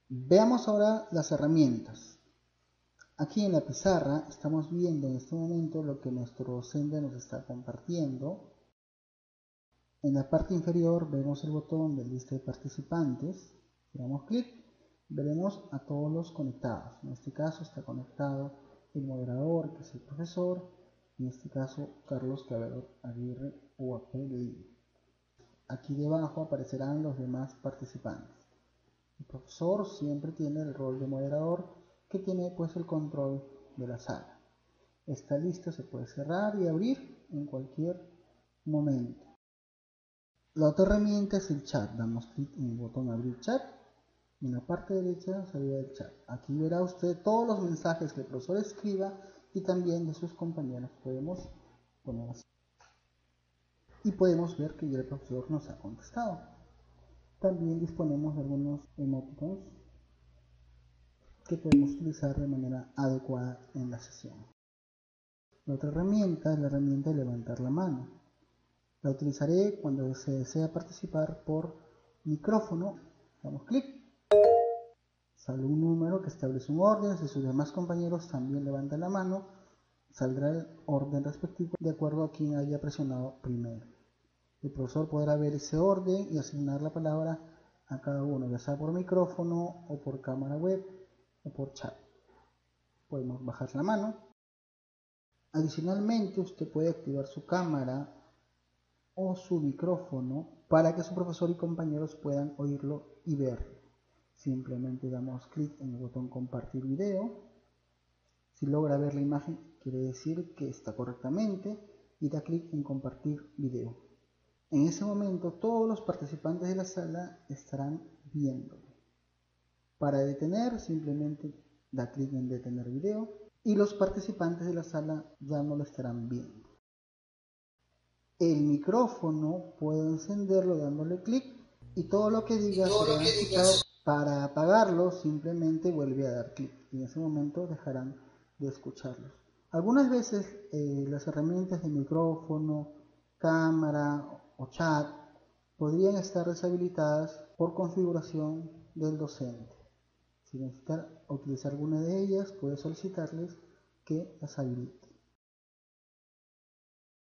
Veamos ahora las herramientas. Aquí en la pizarra estamos viendo en este momento lo que nuestro docente nos está compartiendo. En la parte inferior vemos el botón de lista de participantes. Si damos clic, veremos a todos los conectados. En este caso está conectado el moderador, que es el profesor, en este caso Carlos Cabello Aguirre, UAP Lima. Aquí debajo aparecerán los demás participantes. El profesor siempre tiene el rol de moderador, que tiene pues el control de la sala. Esta lista se puede cerrar y abrir en cualquier momento. La otra herramienta es el chat. Damos clic en el botón abrir chat. En la parte derecha salida del chat. Aquí verá usted todos los mensajes que el profesor escriba y también de sus compañeros. Podemos poner así. Y podemos ver que ya el profesor nos ha contestado. También disponemos de algunos emoticons que podemos utilizar de manera adecuada en la sesión. La otra herramienta es la herramienta de levantar la mano. La utilizaré cuando se desea participar por micrófono. Damos clic. Sale un número que establece un orden. Si sus demás compañeros también levantan la mano, saldrá el orden respectivo de acuerdo a quien haya presionado primero. El profesor podrá ver ese orden y asignar la palabra a cada uno, ya sea por micrófono o por cámara web o por chat. Podemos bajar la mano. Adicionalmente, usted puede activar su cámara o su micrófono para que su profesor y compañeros puedan oírlo y verlo. Simplemente damos clic en el botón compartir video. Si logra ver la imagen, quiere decir que está correctamente y da clic en compartir video. En ese momento todos los participantes de la sala estarán viéndolo. Para detener, simplemente da clic en detener video y los participantes de la sala ya no lo estarán viendo. El micrófono puedo encenderlo dándole clic y todo lo que diga será escuchado. Para apagarlo simplemente vuelve a dar clic y en ese momento dejarán de escucharlos. Algunas veces las herramientas de micrófono, cámara o chat podrían estar deshabilitadas por configuración del docente. Si necesita utilizar alguna de ellas, puede solicitarles que las habilite.